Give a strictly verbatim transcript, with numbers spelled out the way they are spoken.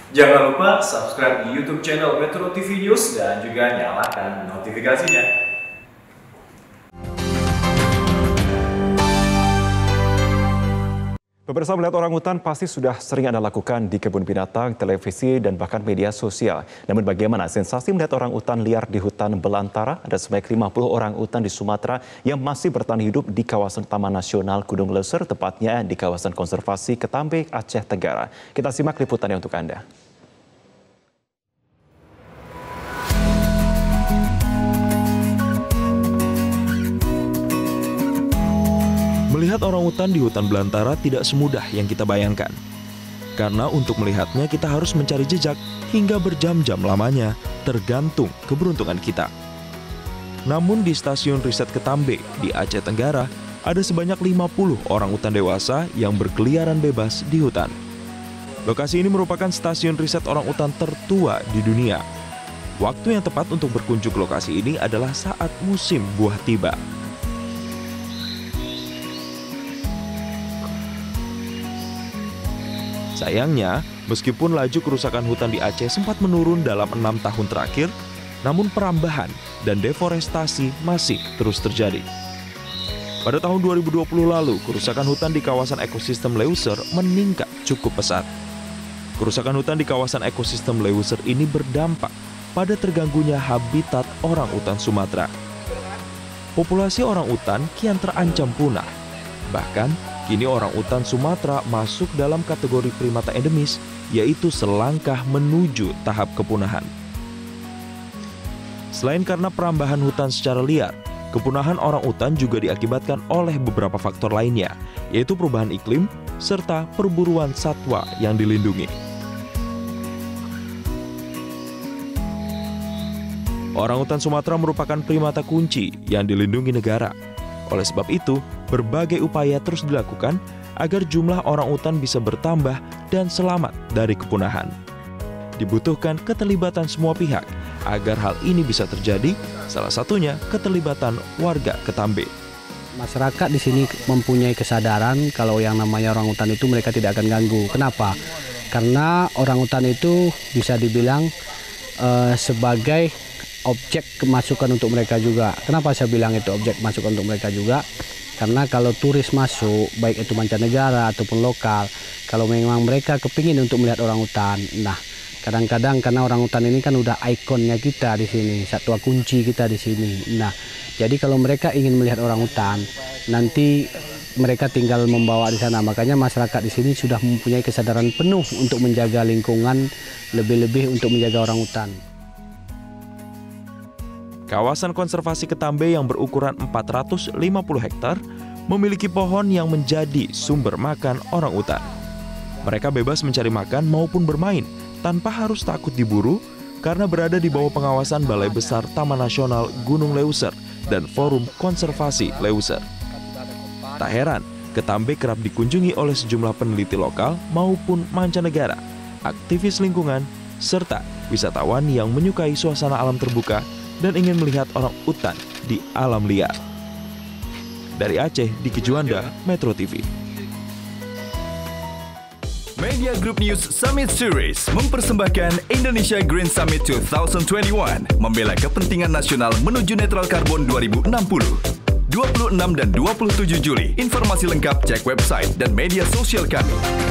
Jangan lupa subscribe di YouTube channel Metro T V News dan juga nyalakan notifikasinya. Pemirsa, melihat orangutan pasti sudah sering Anda lakukan di kebun binatang, televisi, dan bahkan media sosial. Namun bagaimana sensasi melihat orangutan liar di hutan belantara? Ada sebanyak lima puluh orangutan di Sumatera yang masih bertahan hidup di kawasan Taman Nasional Gunung Leuser, tepatnya di kawasan konservasi Ketambe, Aceh Tenggara. Kita simak liputannya untuk Anda. Melihat orangutan di hutan belantara tidak semudah yang kita bayangkan. Karena untuk melihatnya kita harus mencari jejak hingga berjam-jam lamanya, tergantung keberuntungan kita. Namun di Stasiun Riset Ketambe di Aceh Tenggara, ada sebanyak lima puluh orangutan dewasa yang berkeliaran bebas di hutan. Lokasi ini merupakan stasiun riset orangutan tertua di dunia. Waktu yang tepat untuk berkunjung ke lokasi ini adalah saat musim buah tiba. Sayangnya, meskipun laju kerusakan hutan di Aceh sempat menurun dalam enam tahun terakhir, namun perambahan dan deforestasi masih terus terjadi. Pada tahun dua ribu dua puluh lalu, kerusakan hutan di kawasan ekosistem Leuser meningkat cukup pesat. Kerusakan hutan di kawasan ekosistem Leuser ini berdampak pada terganggunya habitat orangutan Sumatera. Populasi orangutan kian terancam punah. Bahkan, kini orangutan Sumatera masuk dalam kategori primata endemis, yaitu selangkah menuju tahap kepunahan. Selain karena perambahan hutan secara liar, kepunahan orangutan juga diakibatkan oleh beberapa faktor lainnya, yaitu perubahan iklim serta perburuan satwa yang dilindungi. Orangutan Sumatera merupakan primata kunci yang dilindungi negara. Oleh sebab itu, berbagai upaya terus dilakukan agar jumlah orangutan bisa bertambah dan selamat dari kepunahan. Dibutuhkan keterlibatan semua pihak agar hal ini bisa terjadi, salah satunya keterlibatan warga Ketambe. Masyarakat di sini mempunyai kesadaran kalau yang namanya orangutan itu mereka tidak akan ganggu. Kenapa? Karena orangutan itu bisa dibilang uh, sebagai objek kemasukan untuk mereka juga. Kenapa saya bilang itu objek masukan untuk mereka juga? Karena kalau turis masuk, baik itu mancanegara ataupun lokal, kalau memang mereka kepingin untuk melihat orangutan, nah kadang-kadang karena orangutan ini kan udah ikonnya kita di sini, satwa kunci kita di sini. Nah, jadi kalau mereka ingin melihat orangutan, nanti mereka tinggal membawa di sana. Makanya masyarakat di sini sudah mempunyai kesadaran penuh untuk menjaga lingkungan, lebih-lebih untuk menjaga orangutan. Kawasan konservasi Ketambe yang berukuran empat ratus lima puluh hektar memiliki pohon yang menjadi sumber makan orangutan. Mereka bebas mencari makan maupun bermain tanpa harus takut diburu karena berada di bawah pengawasan Balai Besar Taman Nasional Gunung Leuser dan Forum Konservasi Leuser. Tak heran, Ketambe kerap dikunjungi oleh sejumlah peneliti lokal maupun mancanegara, aktivis lingkungan, serta wisatawan yang menyukai suasana alam terbuka dan ingin melihat orangutan di alam liar. Dari Aceh, Diki Juanda, Metro T V. Media Group News Summit Series mempersembahkan Indonesia Green Summit dua ribu dua puluh satu, membela kepentingan nasional menuju netral karbon dua ribu enam puluh. dua puluh enam dan dua puluh tujuh Juli. Informasi lengkap cek website dan media sosial kami.